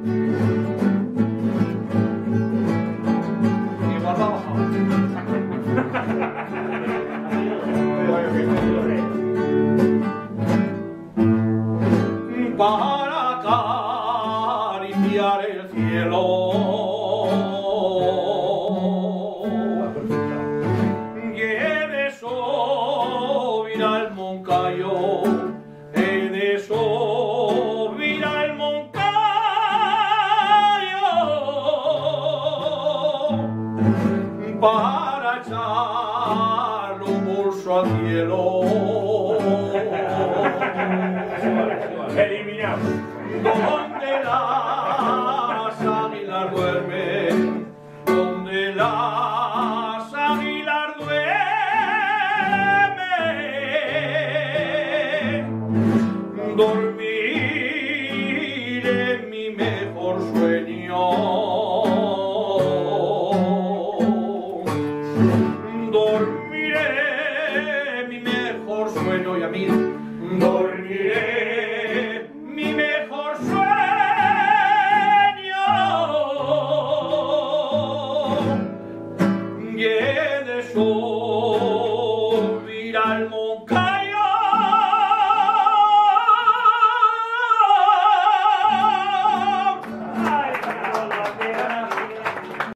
Igual va abajo. Para acariciar el cielo, he de subir al Moncayo, he de subir al Moncayo para echarle un pulso al cielo. Eliminado. Donde las águilas duermen, donde las águilas duermen, dormiré mi mejor sueño, dormiré mi mejor sueño y a mí dormiré.